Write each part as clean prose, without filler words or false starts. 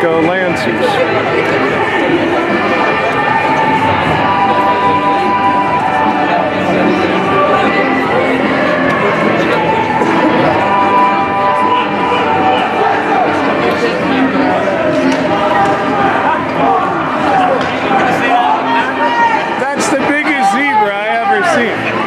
go Lancers. That's the biggest zebra I ever seen.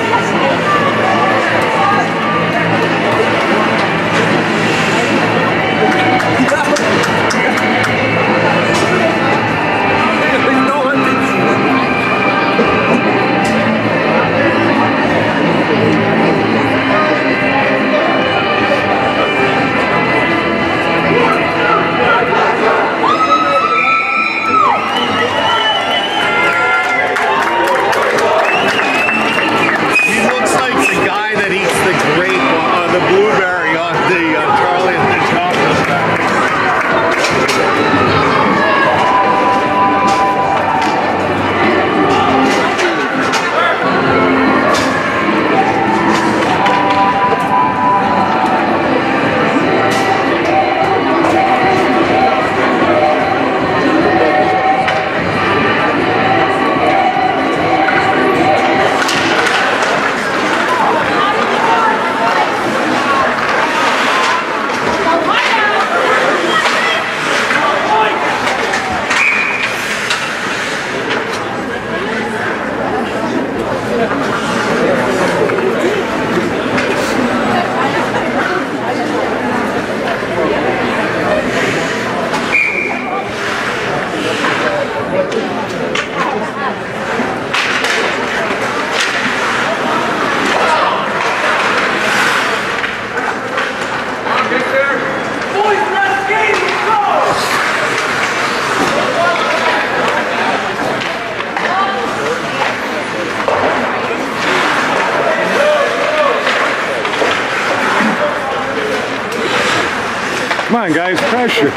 Come on, guys, pressure.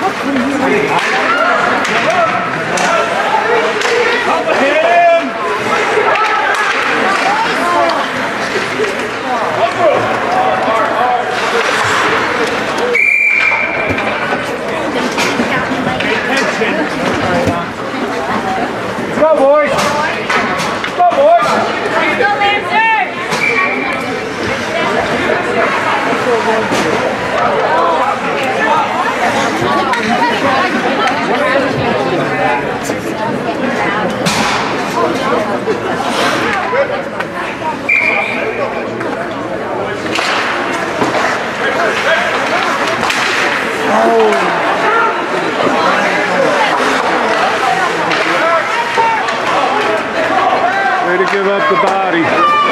Let's go, boys. Let's go, boys. Let's go, Way to give up the body.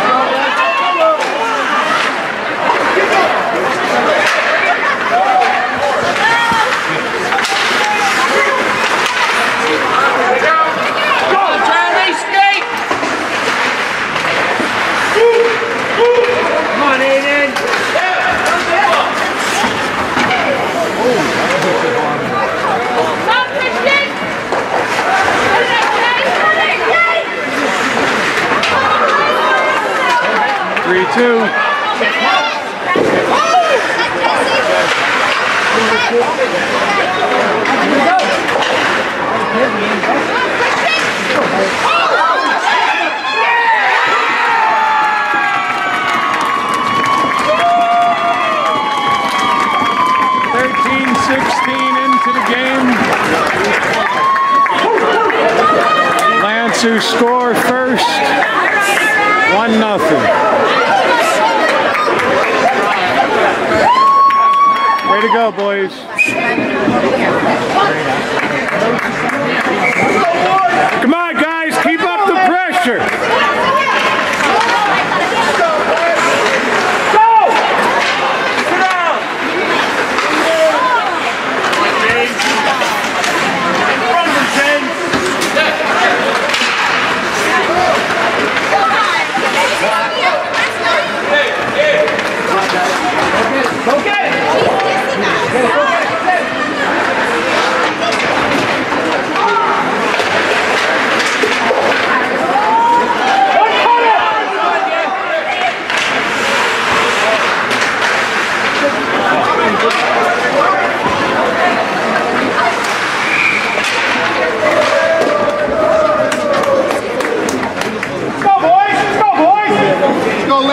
3-2. Lancers score first, 1-0. Way to go, boys. Come on, guys, keep up the pressure.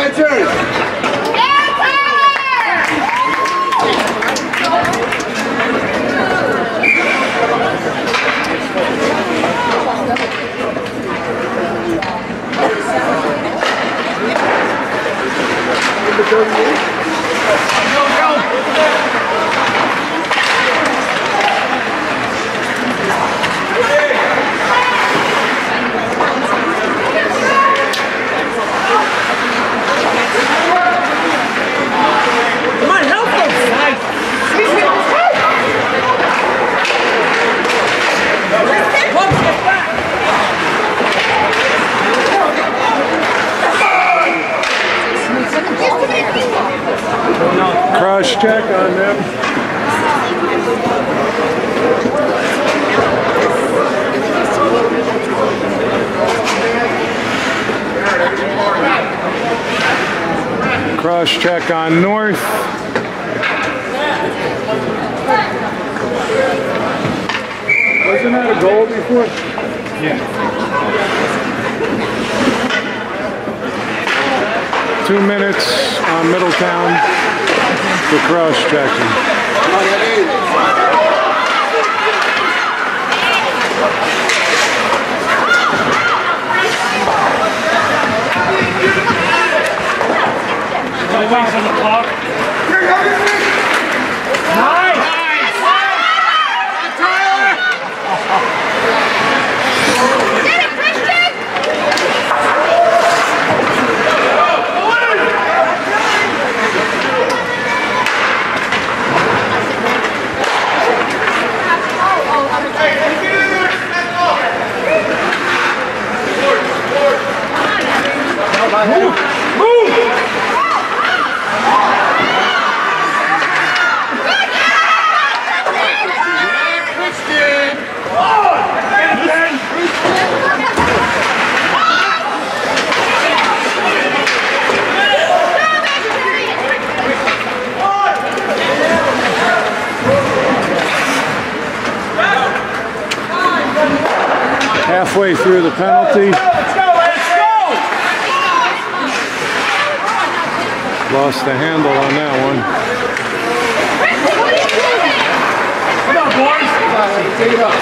My turn. Cross check on them. Cross check on North. Wasn't that a goal before? Yeah. 2 minutes on Middletown for cross-checking. On the clock. Nice! Get it, Christian! Halfway through the penalty. Let's go! Lost the handle on that one. Come on, boys! Take it up.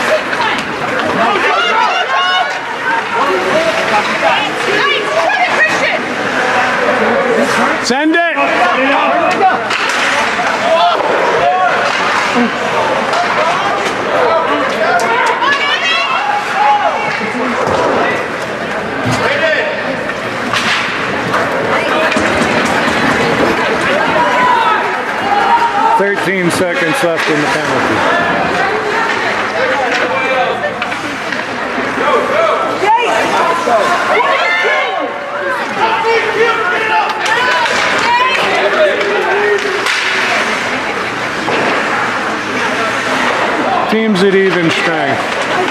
Send it! Thirteen seconds left in the penalty. Teams at even strength.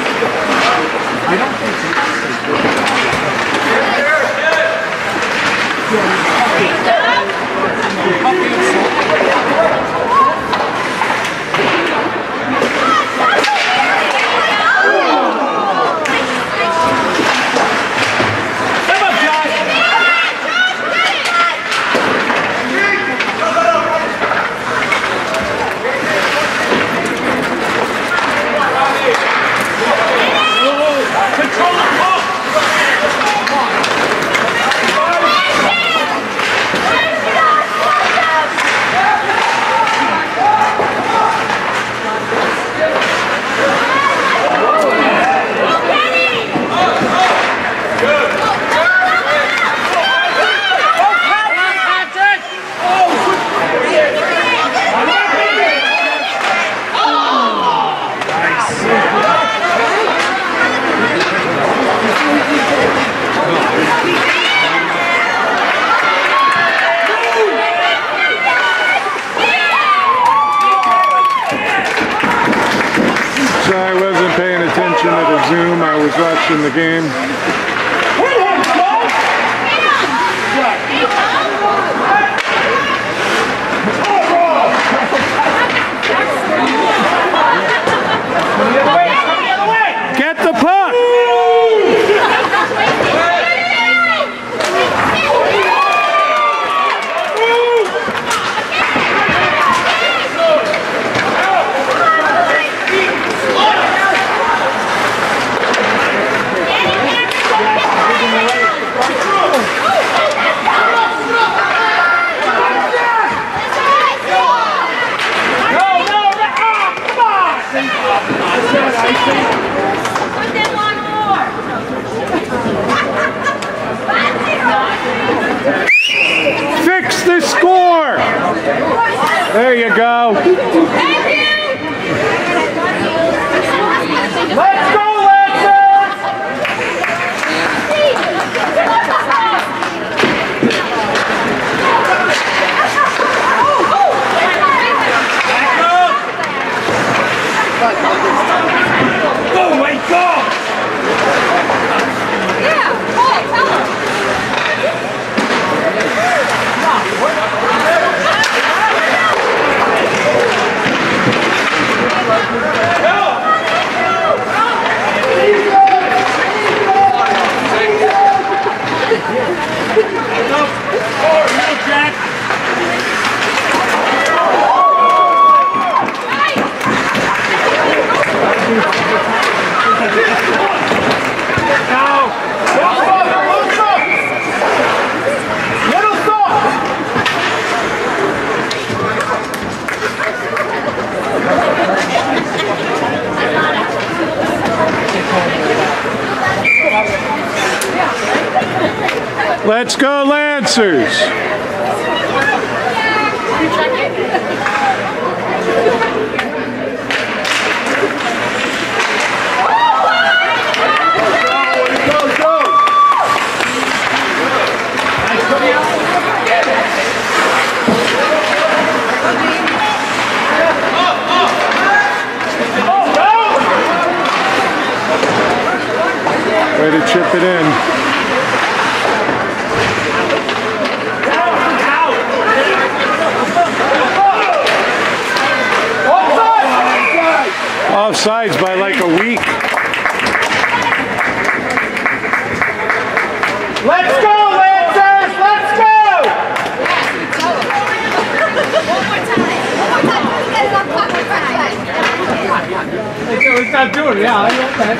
I wasn't paying attention to the Zoom. I was watching the game. Get the puck! There you go. Thank you. Let's go, Lancers! Go, wait, go! Yeah, Paul, tell him. Jack! Let's go, Lancers! Way to chip it in. Offsides by like a week. Let's go, Lancers! Let's go! One more time. Get it on top of the side. Let's not do it, yeah, I want that.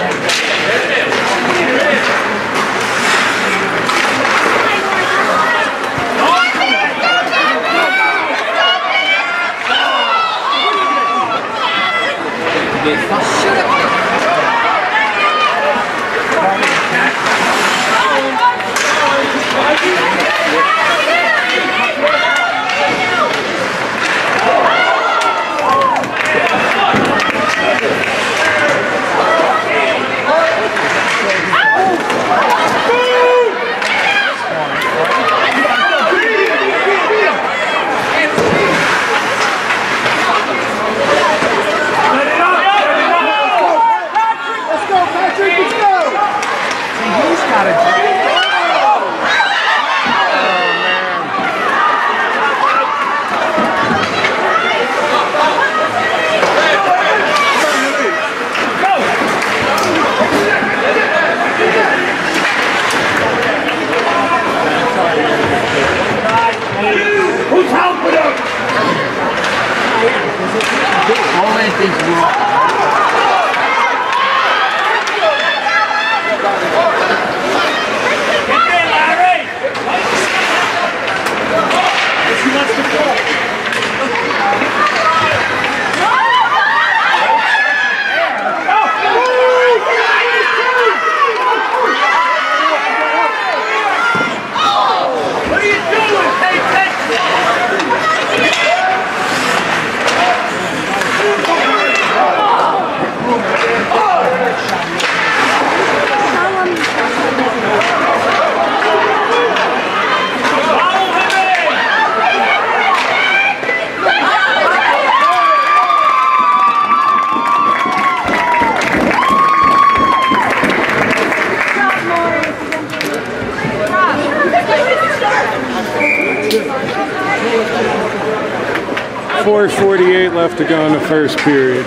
.48 left to go in the first period.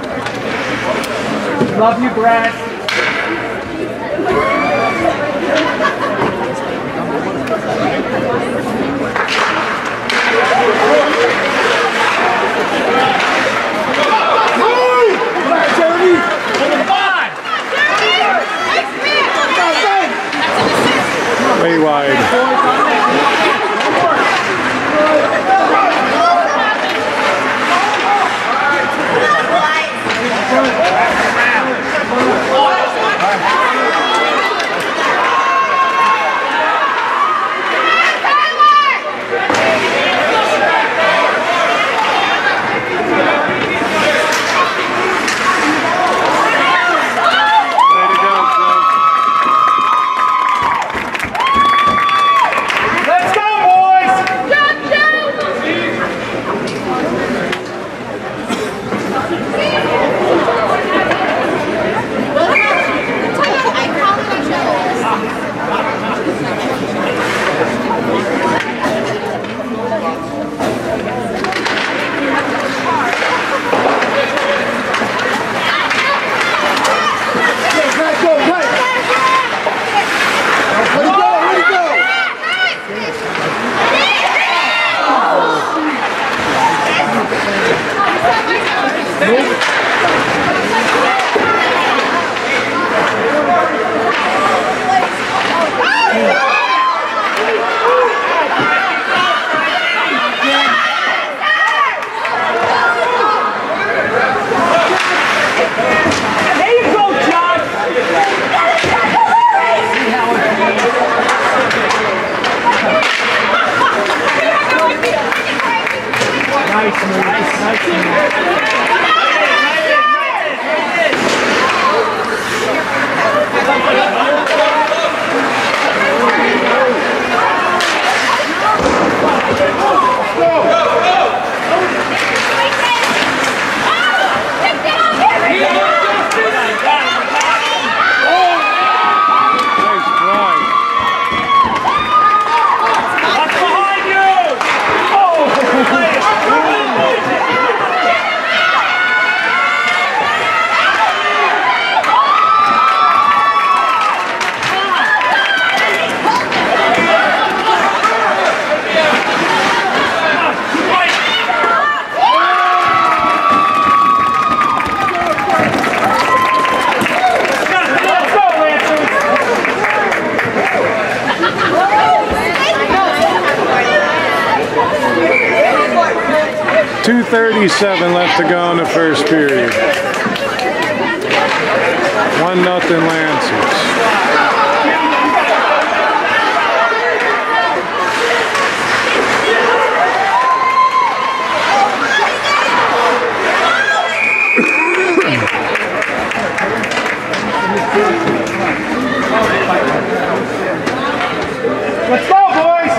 Love you, Brad. Way wide. Oh! 2:37 left to go in the first period. 1-0 Lancers. Let's go, boys!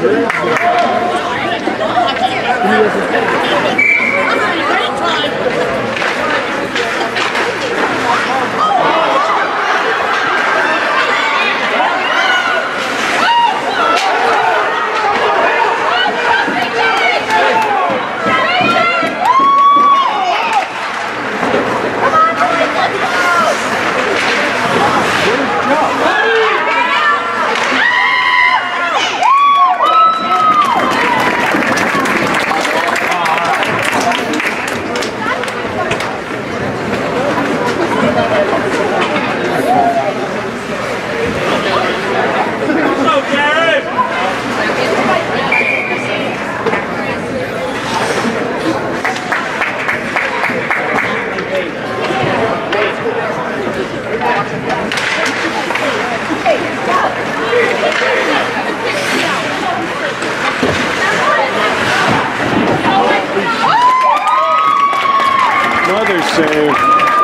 Another save.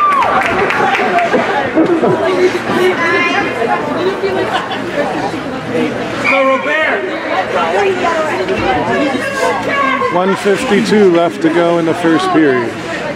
Go, Robert! 1:52 left to go in the first period.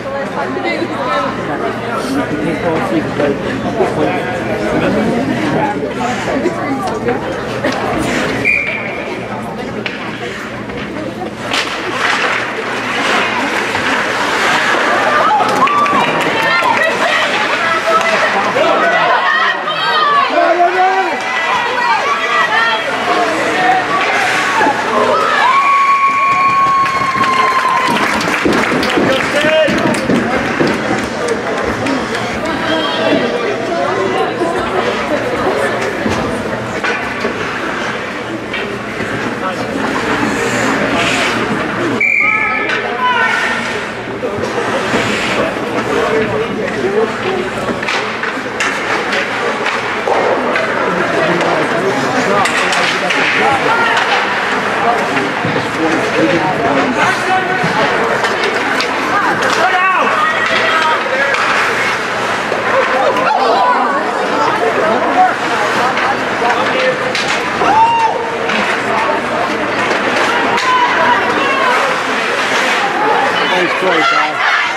Nice play, Kyle.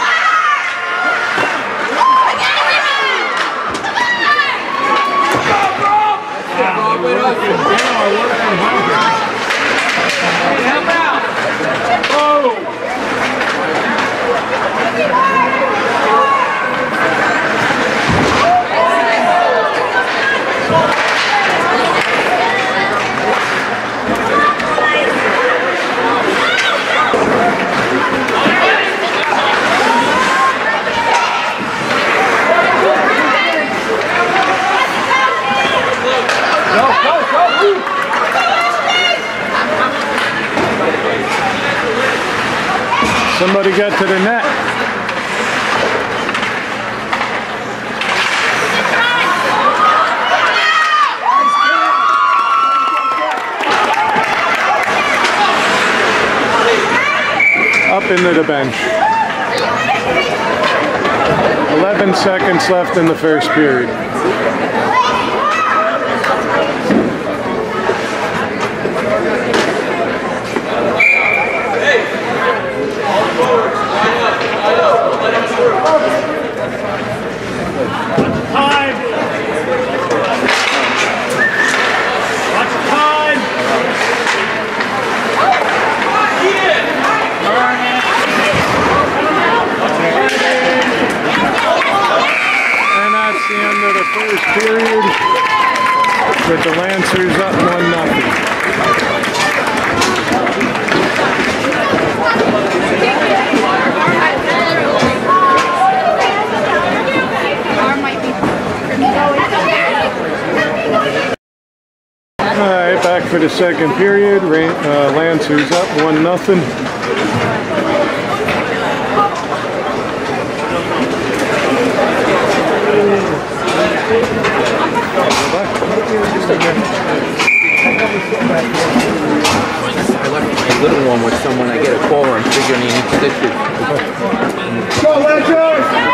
Somebody get to the net. Up into the bench. 11 seconds left in the first period. First period with the Lancers up 1-0. Alright, back for the second period. Lancers up 1-0. I left my little one with someone. I get a call where I'm figuring he needs stitches. Go, Legends!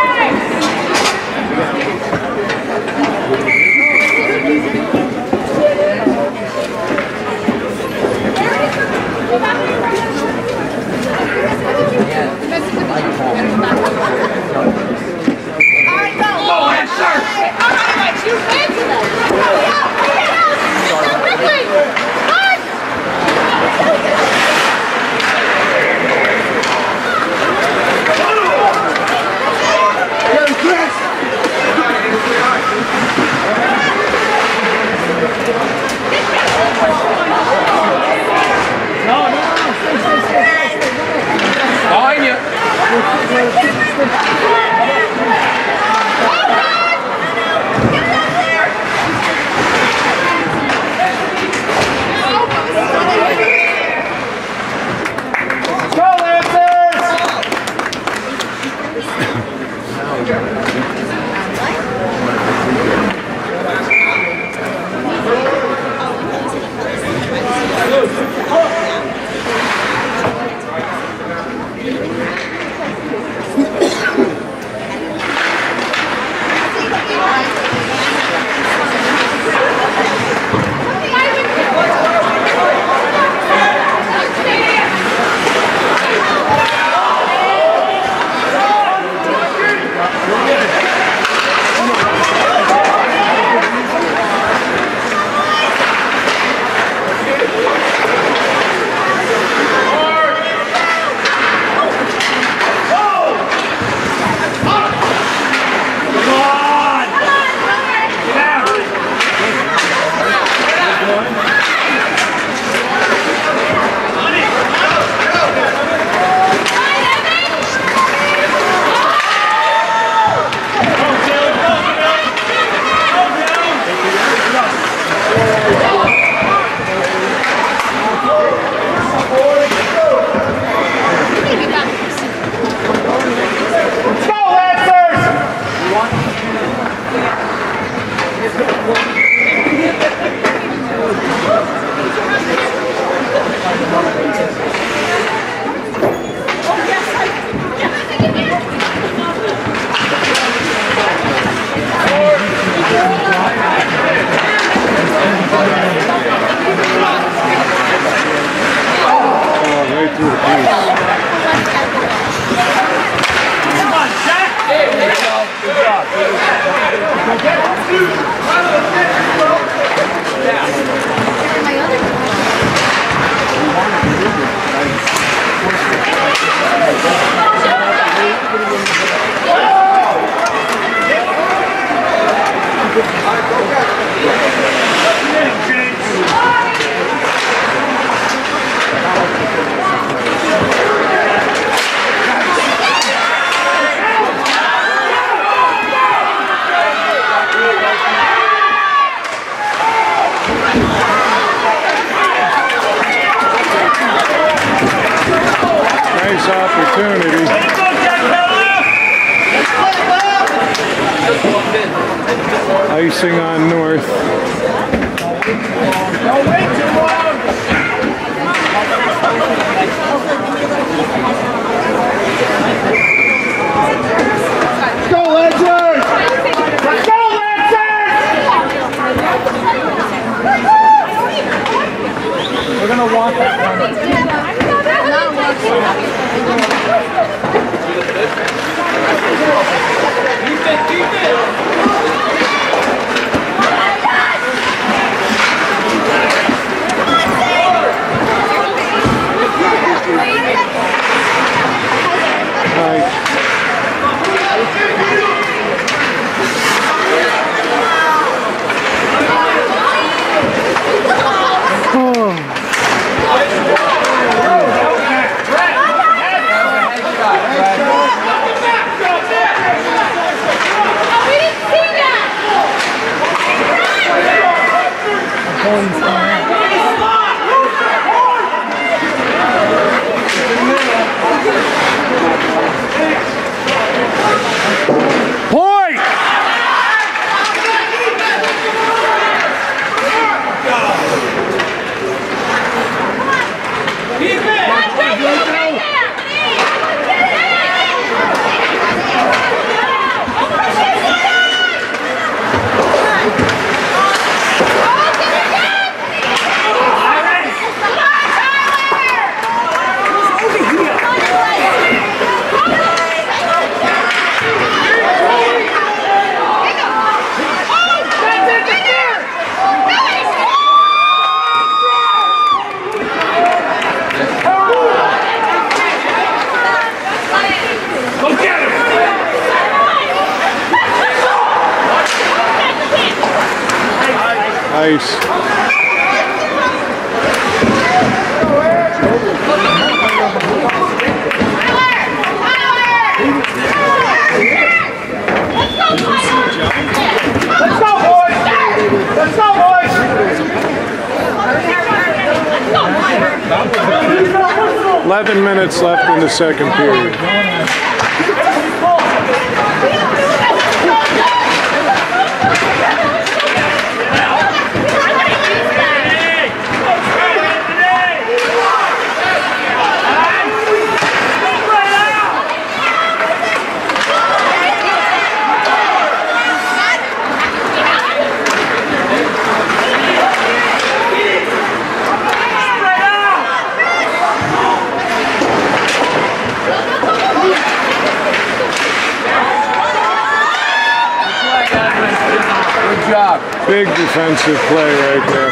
Opportunity. Icing on North. Don't wait too long. Go, Lancers! Go, Lancers! We're gonna walk that Oh. Nice. Let's go, boys! Let's go, boys! 11 minutes left in the second period. Big defensive play right there.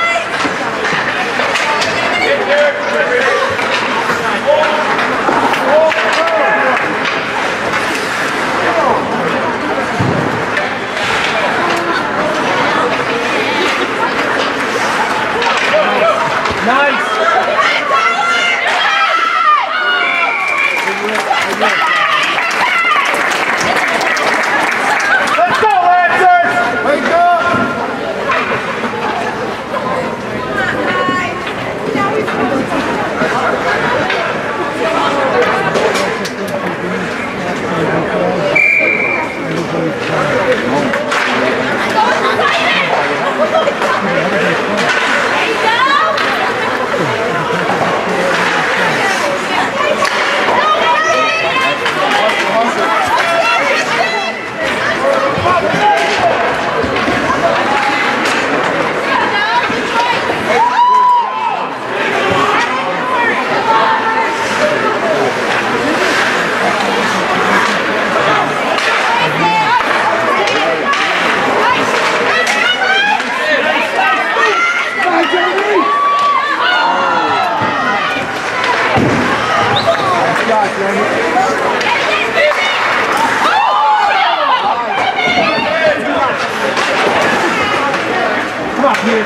Nice! Let's go, Lancers! Wake up! Come on, here.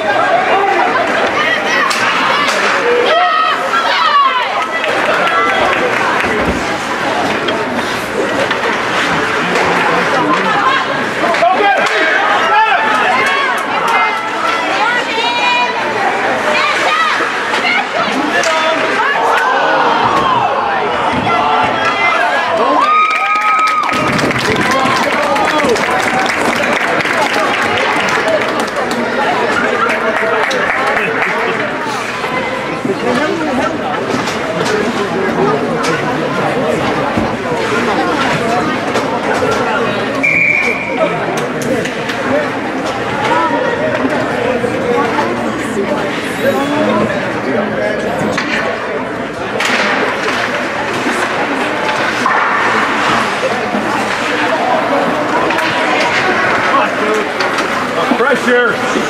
Pressure.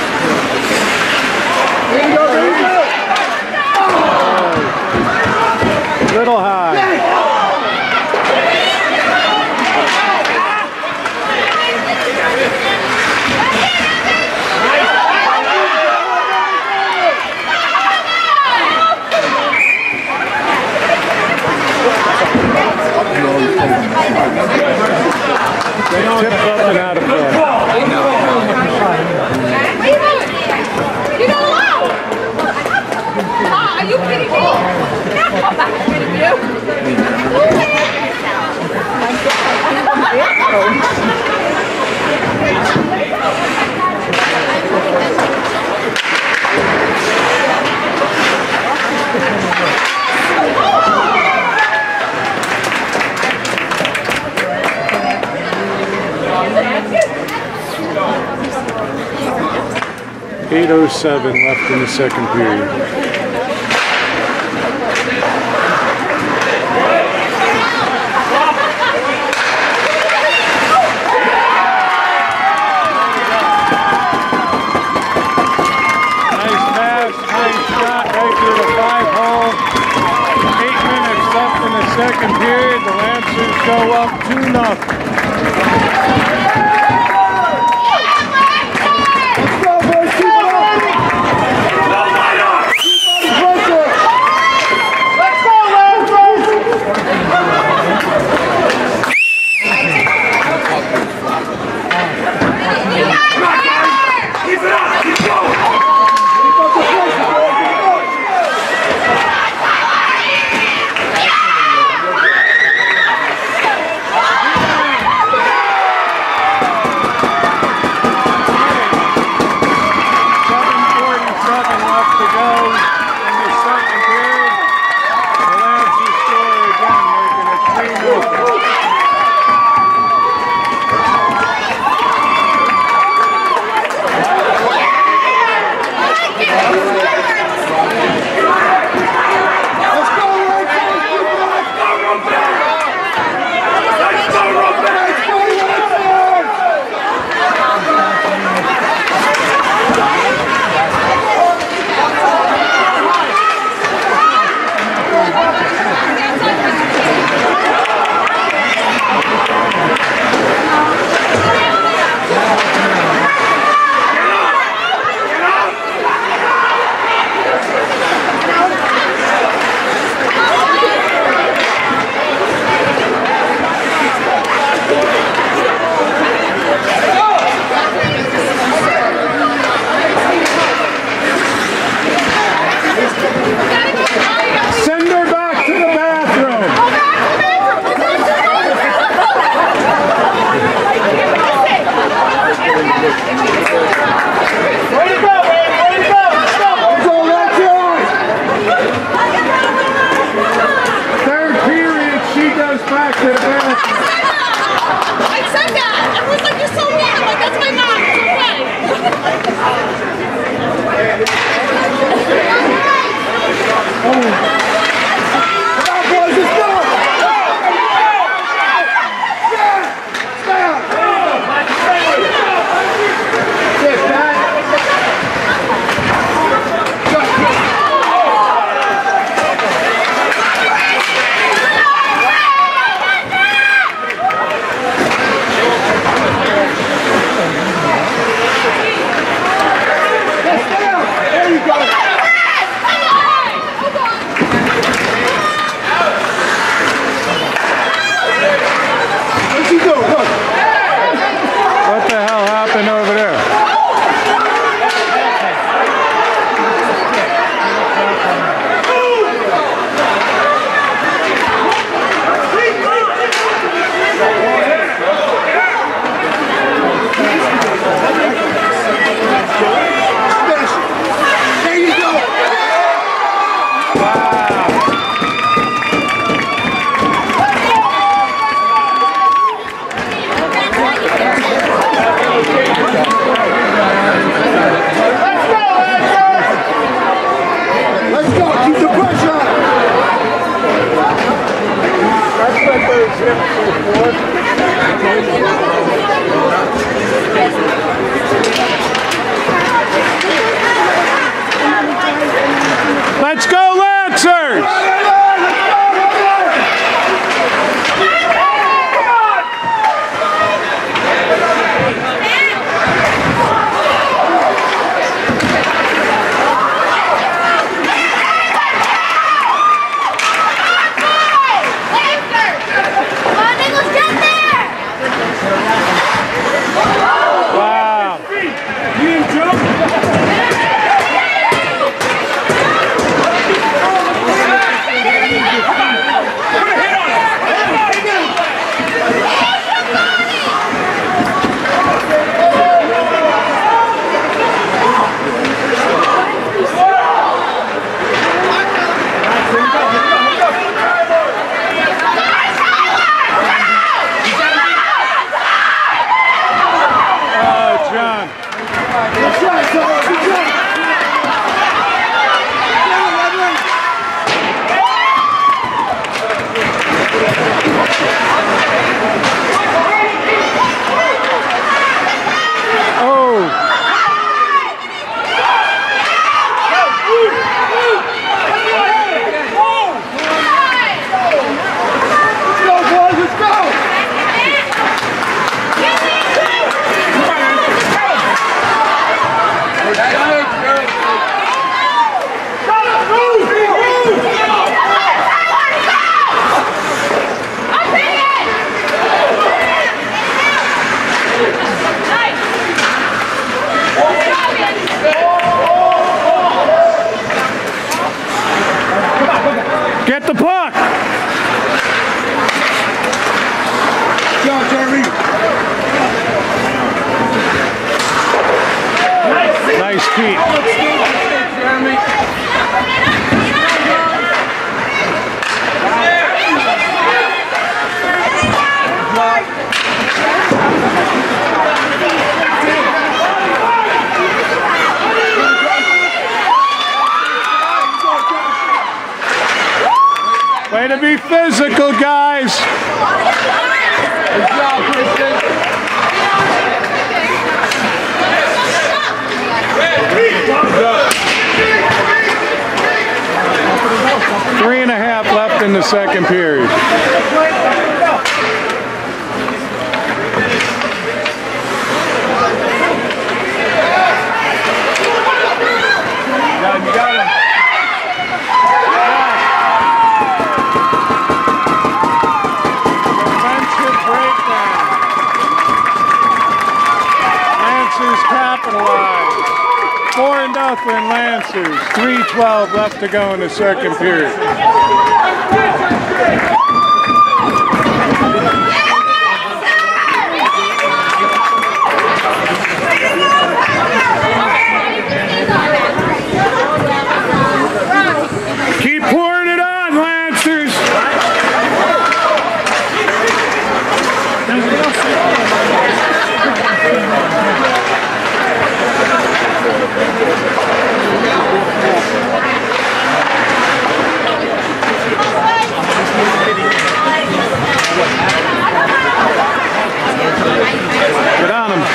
Little high. Tipped up and out of play. Are you kidding me? I'm not kidding .807 left in the second period. Second period, the Lancers go up 2-0. Let's go, boys! Get the puck! Go, Jeremy! Nice keep. Jeremy! Way to be physical, guys. Good job, Kristen. 3.5 left in the second period. You got him. Defensive breakdown. Lancers capitalized. 4-0 Lancers. 3:12 left to go in the second period. Keep pouring it on, Lancers! Get on him.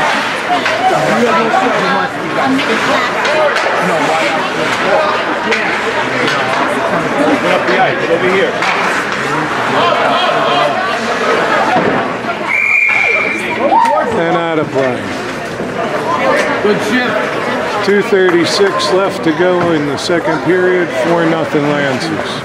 Get up the ice. Get over here. And out of play. Good shift. 2:36 left to go in the second period. 4-0 Lancers.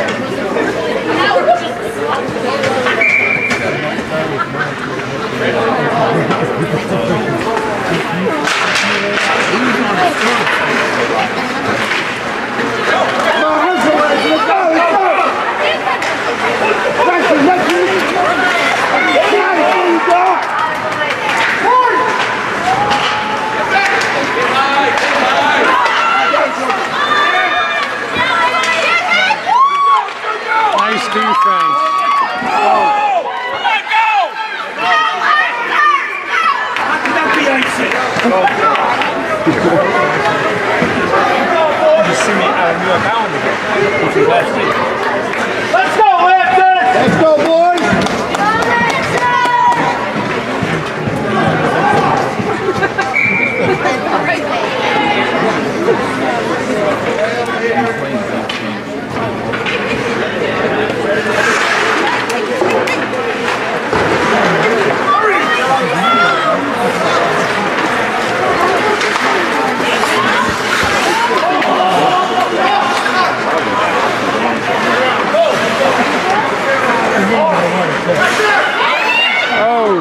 Nice defense. Let's go, Lancers! Let's go, boys! Oh.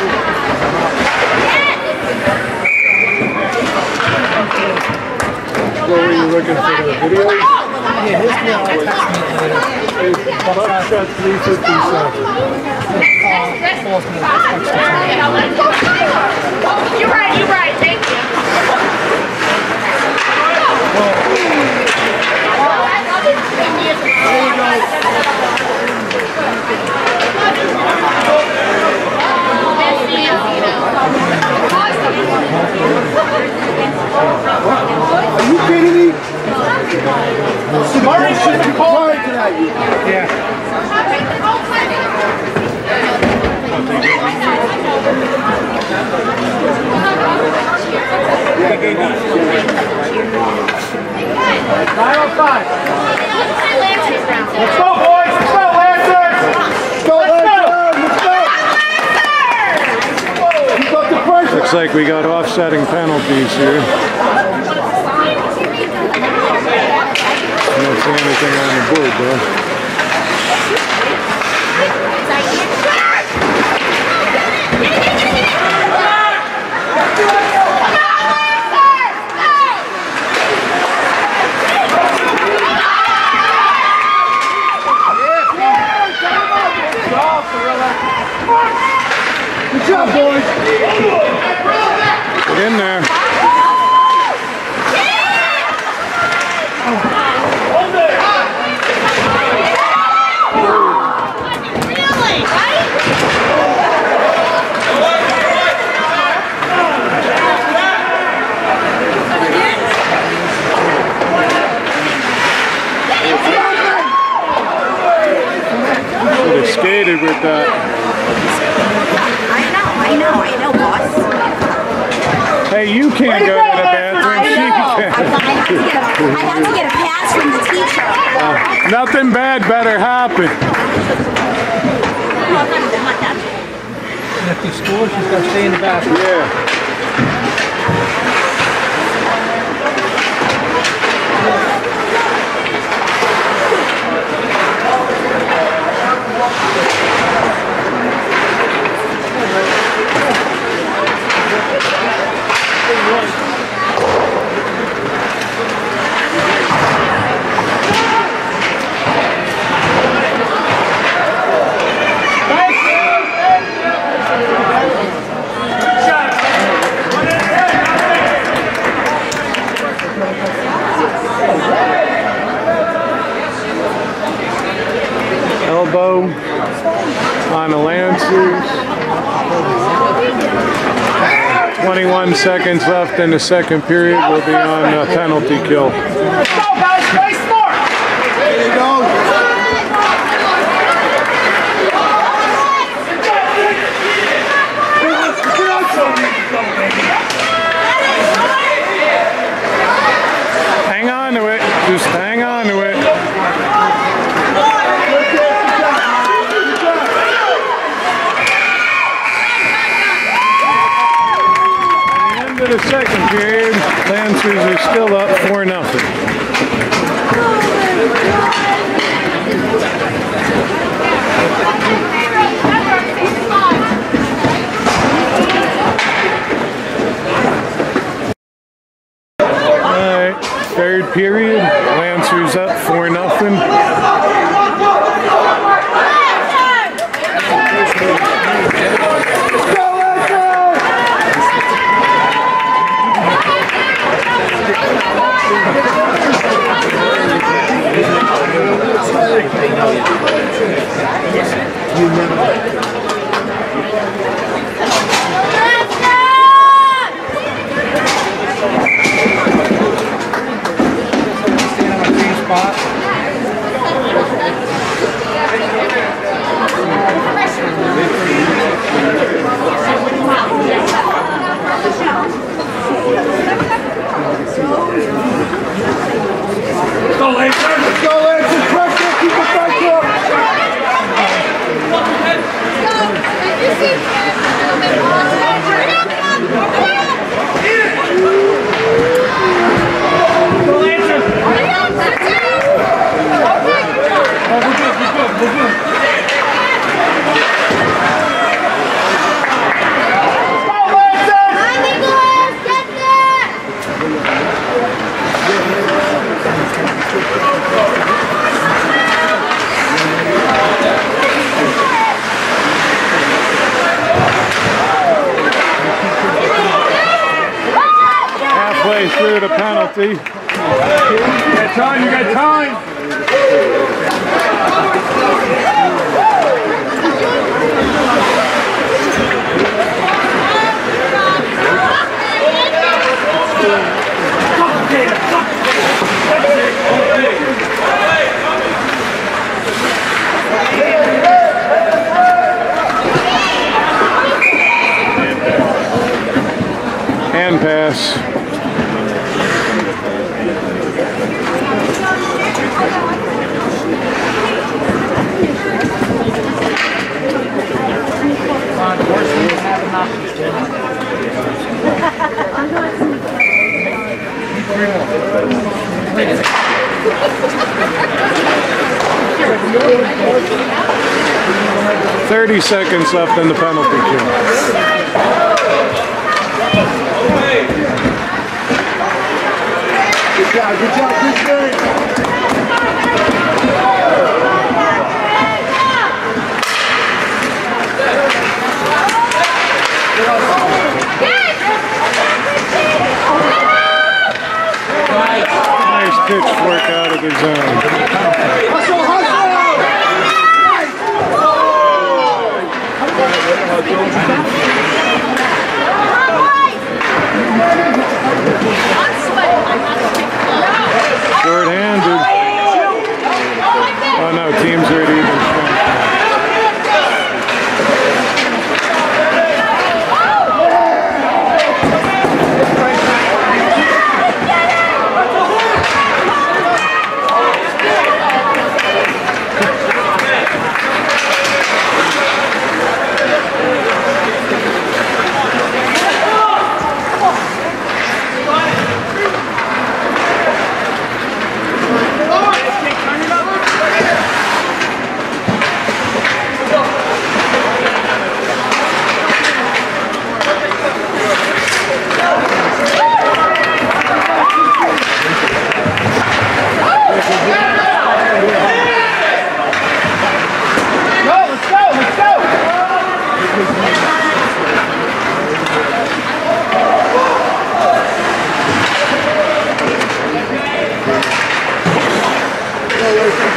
What were you looking for, the video? Yeah, his mail text me Buck shot 357. You're right, thank you. Are you kidding me? Murray should be calling tonight. Yeah. Let's go, boys! Let's go, Lancers! Let's go, Lancers! Keep up the pressure! Looks like we got offsetting penalties here. I don't see anything on the board though. frustrated with that. I know, boss. Hey, you can't go to the bathroom. I She know. can. I had to get a pass from the teacher. Nothing bad better happen. And if he scores, she's got to stay in the bathroom. Yeah. Elbow on the Lancers. 21 seconds left in the second period. We'll be on a penalty kill. Let's go, guys. Play smart. There you go. Hang on to it. Just hang on to it. At the end of the second period, Lancers are still up 4-0. Third period, Lancers up 4-0. Halfway through the penalty. You got time, you got time. Hand pass. Thirty seconds left in the penalty kill. Good job, good job, good game. Nice pitch work out of the zone. Hustle, hustle! Short-handed. Oh no, teams are at even strength.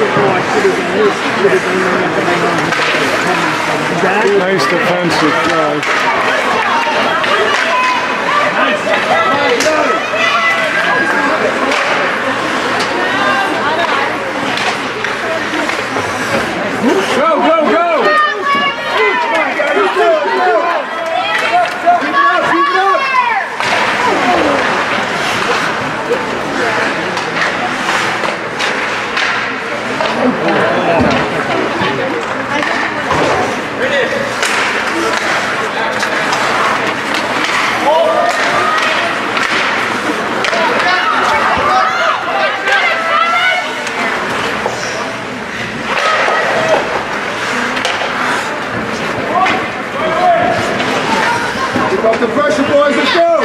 Nice defensive play. Go, go, go! Keep up the pressure, boys. Let's go!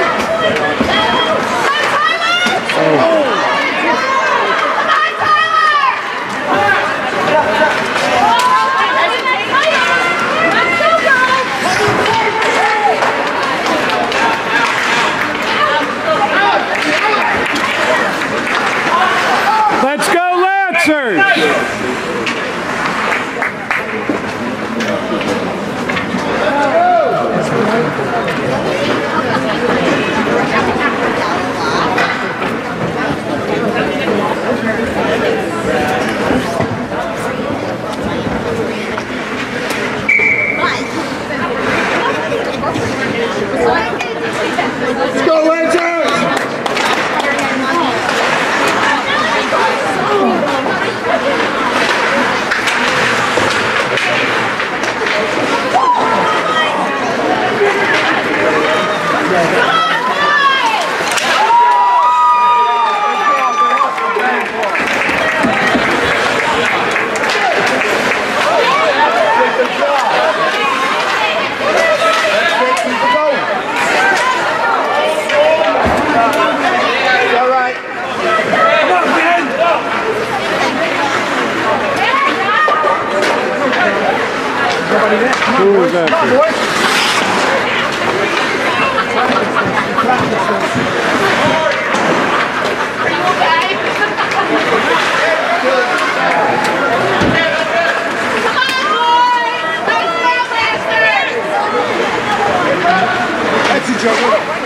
Let's go, Lancers! Let's go, Lancers! Who was that? Come on, boys! That's each other.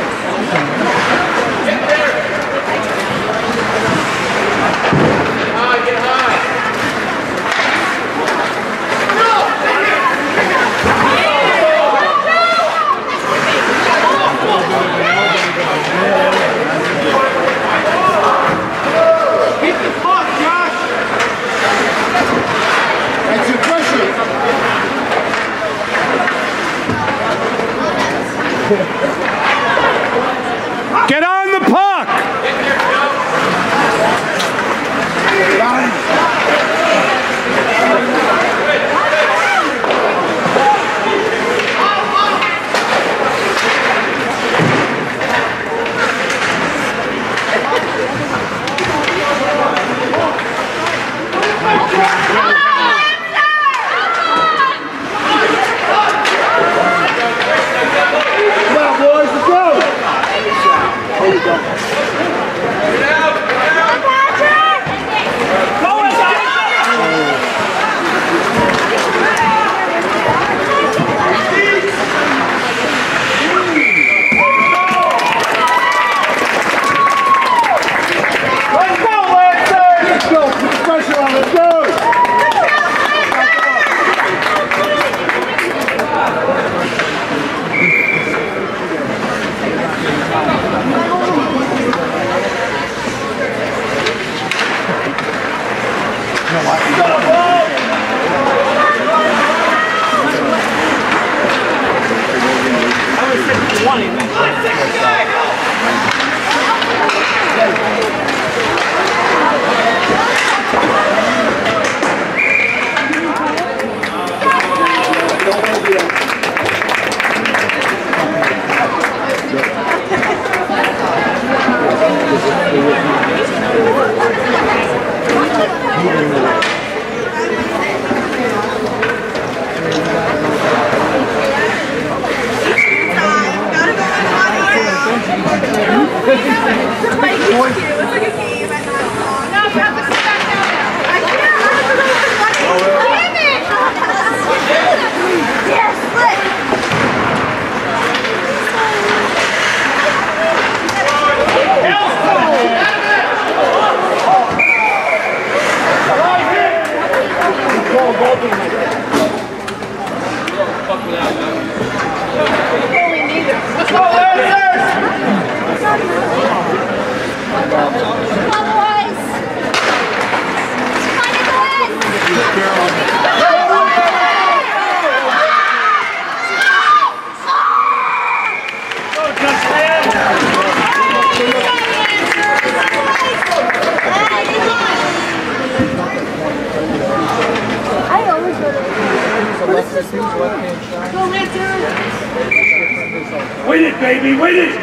Get on the puck! It's like Let's go, Lancers! Come on, boys! Find it, I always go to go Lancers! Win it, baby, win it!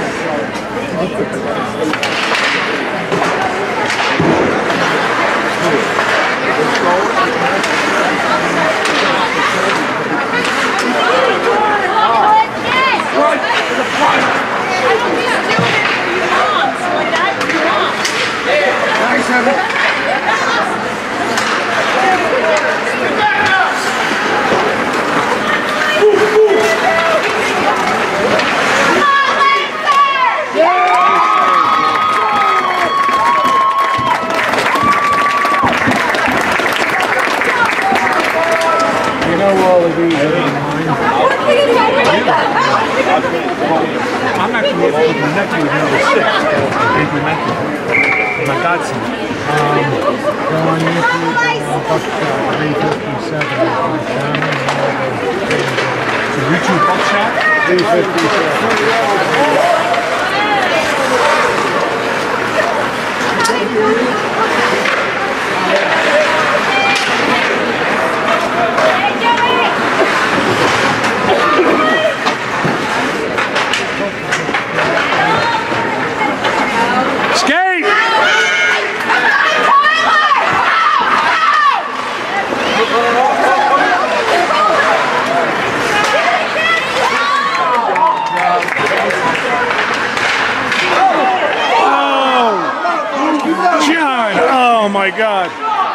I'm actually with my nephew number 6, incremental. My godson. Go on YouTube, Buckshot 357. So YouTube Buckshot? 357. Skate! John! Oh my God!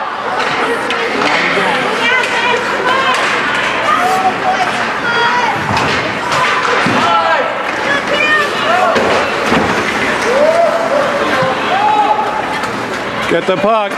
Get the puck.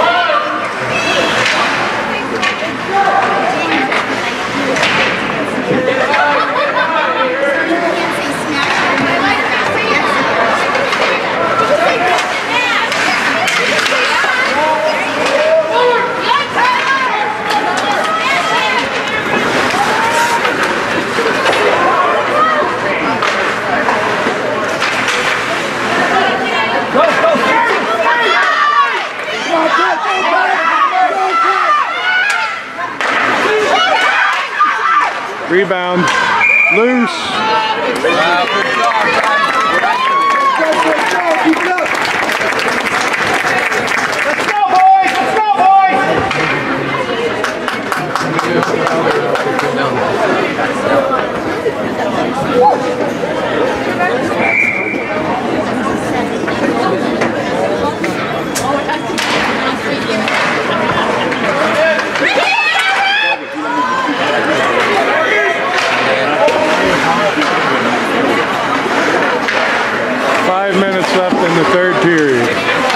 Rebound. Loose. Wow, good job, keep it up. Let's go, boys! Let's go, boys! 5 minutes left in the third period.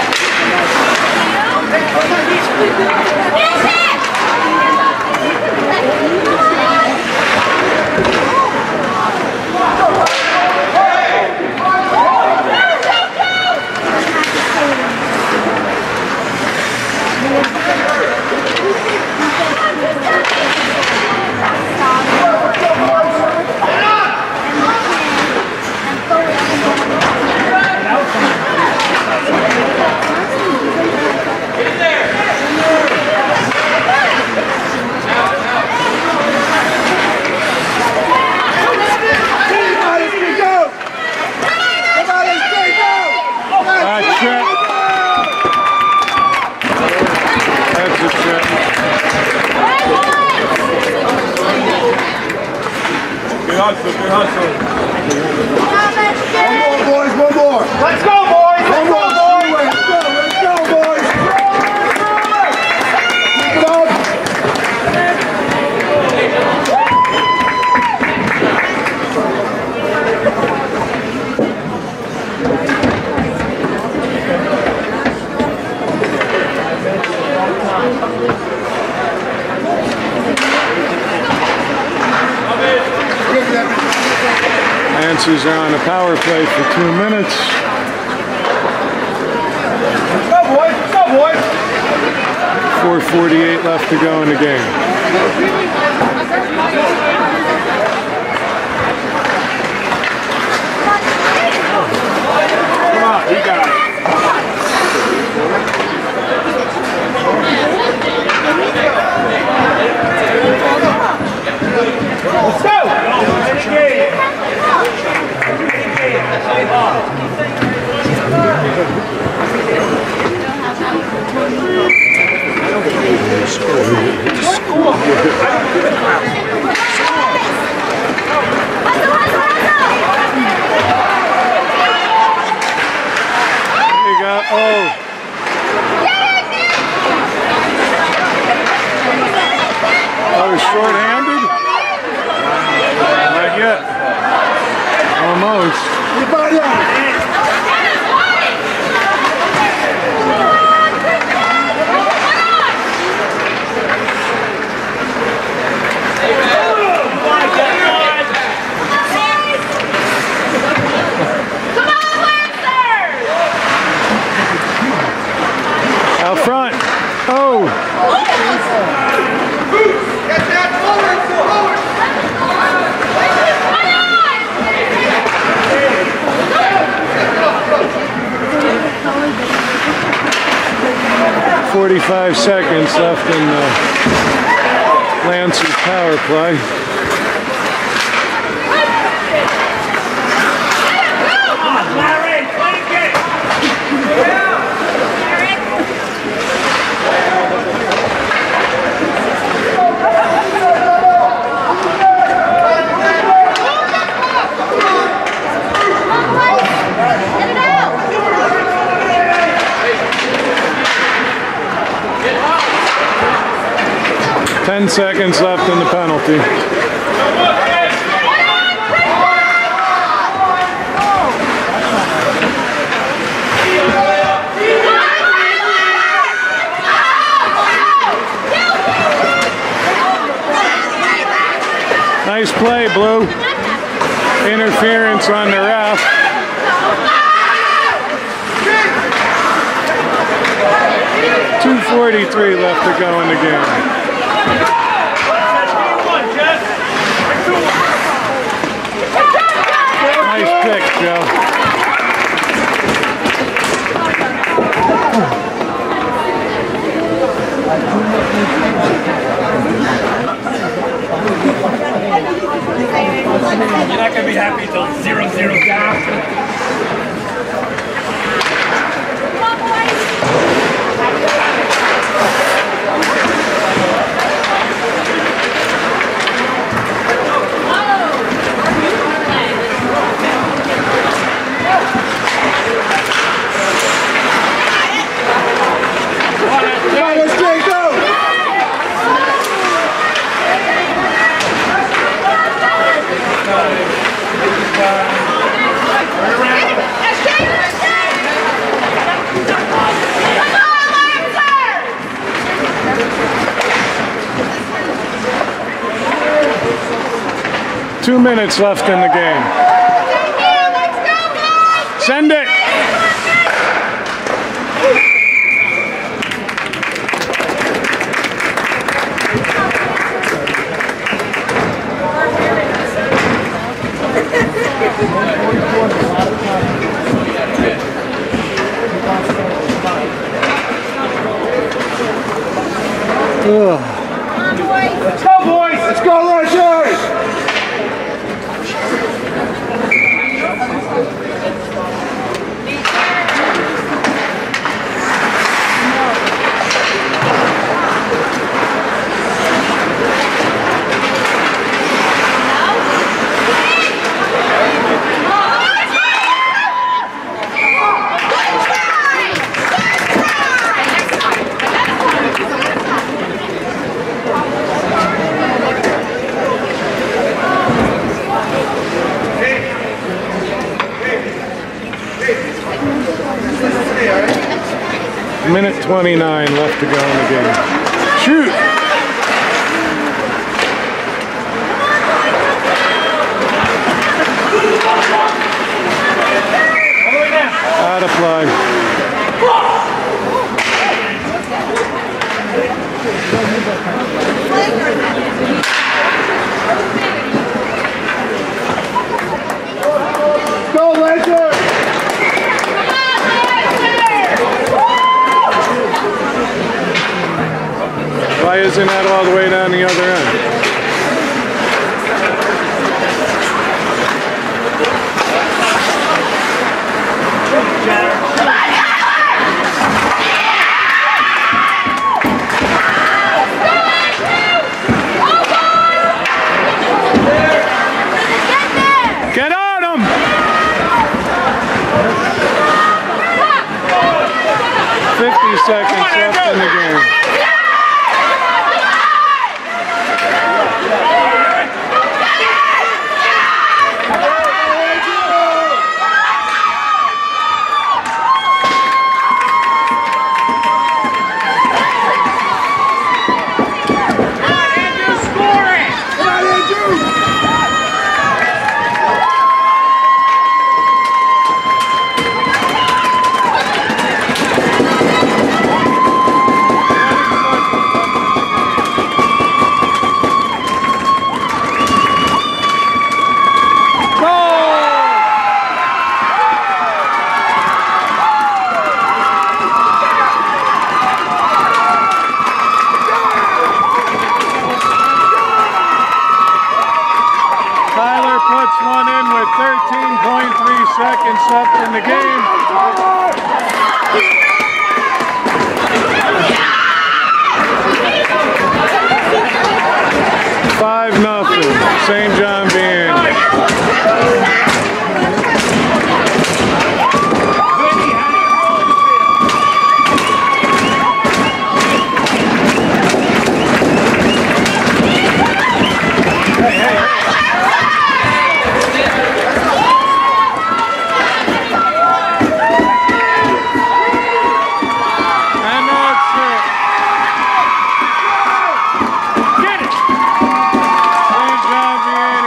Good hustle. One more, boys, one more. Let's go, boys. Let's go, boys. Let's go, boys. Keep it up. 5 Lancers are on a power play for 2 minutes. Go, boys. Go, boys. 4:48 left to go in the game. Come on, you got it. Let's go! You got, oh. Oh, short-handed? Not yet. Almost. 45 seconds left in the Lancers power play. Ten seconds left in the penalty. Nice play, Blue. Interference on the ref. .243 left to go in the game. Nice pick, Joe. You're not going to be happy until 0-0 down. Two minutes left in the game. Send it. Let's go, boys! Let's go, Lancers! Minute 29 left to go in the game. Shoot! Gotta fly. Go, Laser! Why isn't that all the way down the other end? Get on him! 50 seconds left in the game. Puts one in with 13.3 seconds left in the game. 5-0, St. John Vianney. St. John Vianney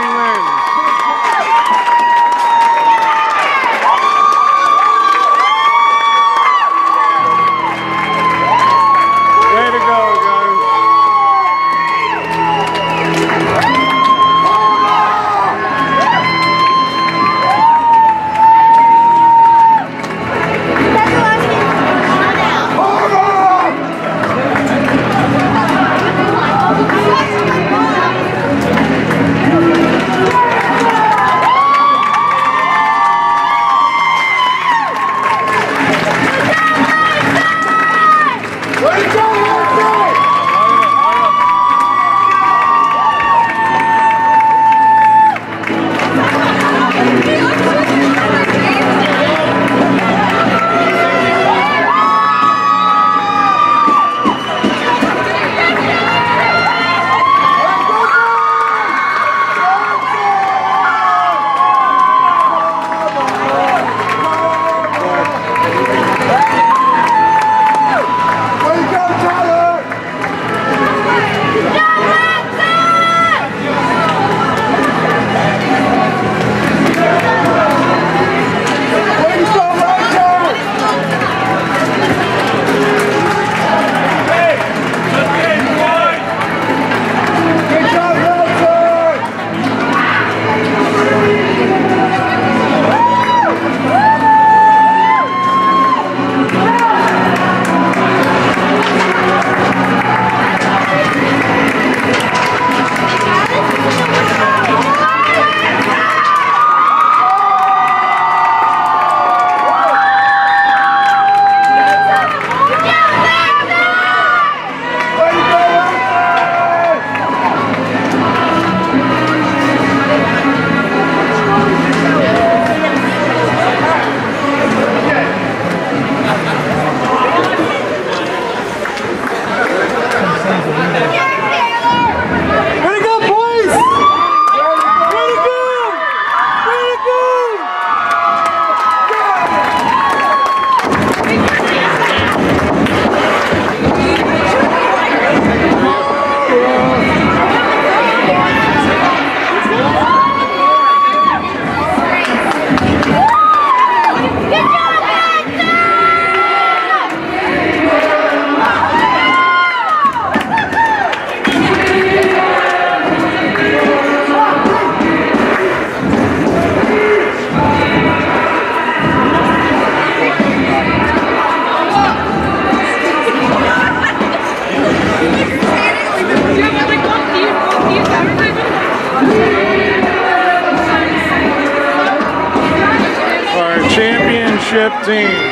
championship team.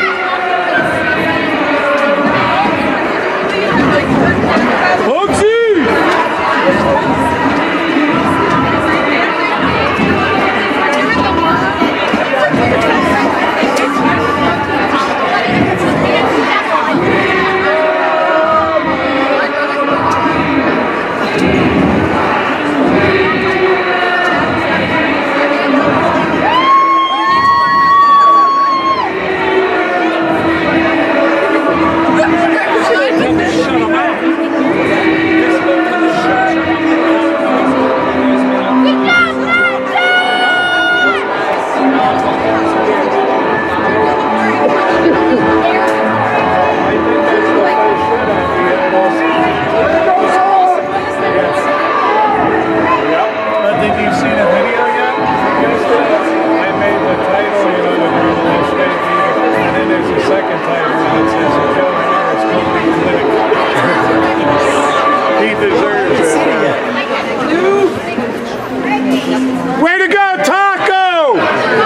Way to go, Taco!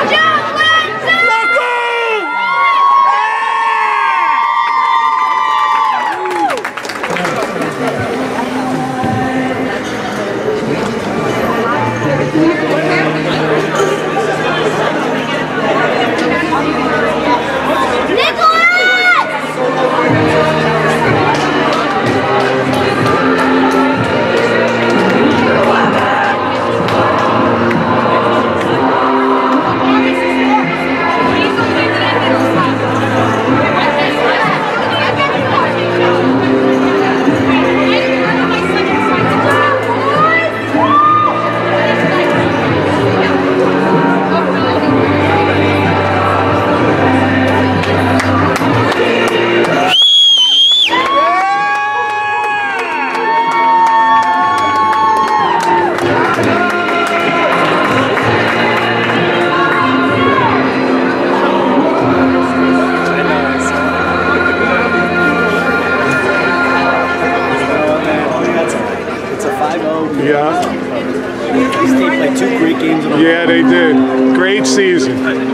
Yeah. These teams played 2 great games in a row. Yeah, they did. Great season.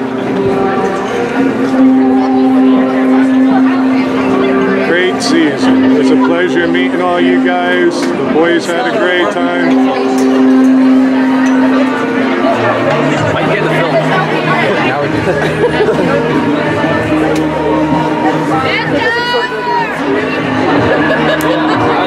Great season. It was a pleasure meeting all you guys. The boys had a great time. Might get the film. Now we do.